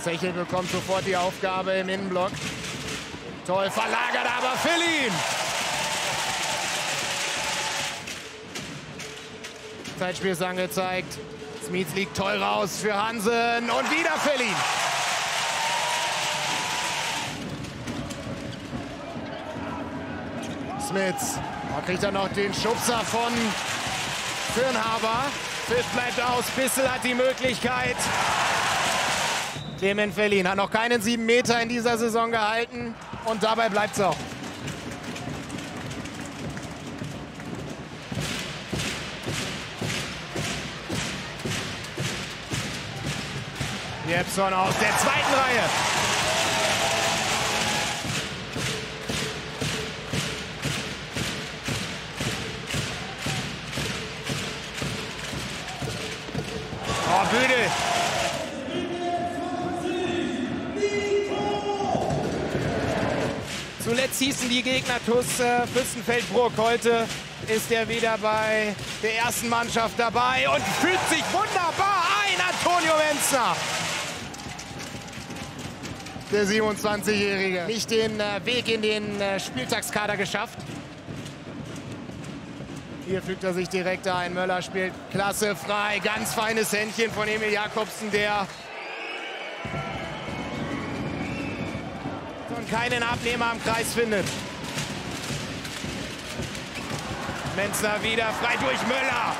Zechel bekommt sofort die Aufgabe im Innenblock. Toll verlagert, aber Fellin. Zeitspiel ist angezeigt. Smits liegt toll raus für Hansen und wieder Fellin. Smits. Da kriegt er noch den Schubser von Firnhaber. Pfiff bleibt aus. Bissel hat die Möglichkeit. Clement Fellin hat noch keinen 7 Meter in dieser Saison gehalten. Und dabei bleibt es auch. Jeppson aus der zweiten Reihe. Oh, Büdel. Zuletzt hießen die Gegner TuS Fürstenfeldbruck. Heute ist er wieder bei der ersten Mannschaft dabei und fühlt sich wunderbar ein, Antonio Menzner. Der 27-Jährige. Nicht den Weg in den Spieltagskader geschafft. Hier fügt er sich direkt ein. Möller spielt klasse frei. Ganz feines Händchen von Emil Jakobsen, der keinen Abnehmer am Kreis findet. Menzner wieder frei durch Möller.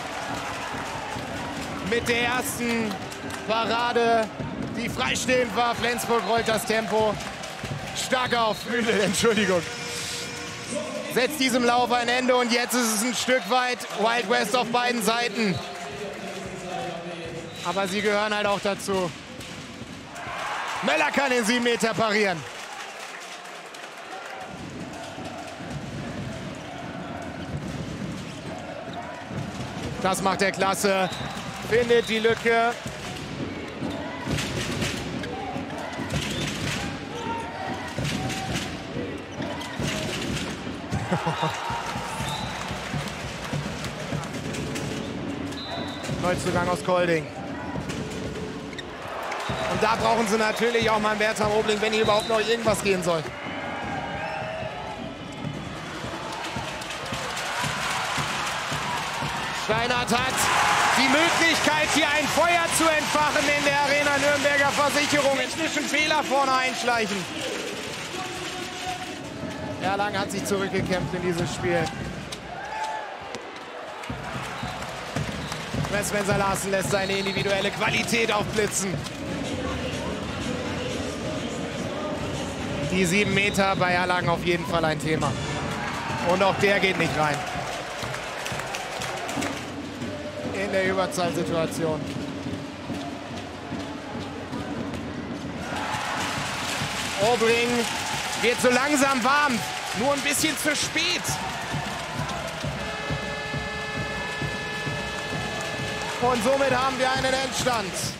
Mit der ersten Parade, die freistehend war. Flensburg rollt das Tempo stark auf. Büdel, Entschuldigung. Setzt diesem Lauf ein Ende und jetzt ist es ein Stück weit Wild West auf beiden Seiten. Aber sie gehören halt auch dazu. Möller kann den 7 Meter parieren. Das macht er klasse. Findet die Lücke. Neuzugang aus Kolding. Und da brauchen sie natürlich auch mal einen Bertram Obling, wenn hier überhaupt noch irgendwas gehen soll. Steinhardt hat die Möglichkeit, hier ein Feuer zu entfachen in der Arena Nürnberger Versicherung. Technischen Fehler vorne einschleichen. Erlangen hat sich zurückgekämpft in dieses Spiel. Spencer Larsen lässt seine individuelle Qualität aufblitzen. Die 7 Meter bei Erlangen auf jeden Fall ein Thema. Und auch der geht nicht rein. In der Überzahlsituation. Obling wird so langsam warm. Nur ein bisschen zu spät. Und somit haben wir einen Endstand.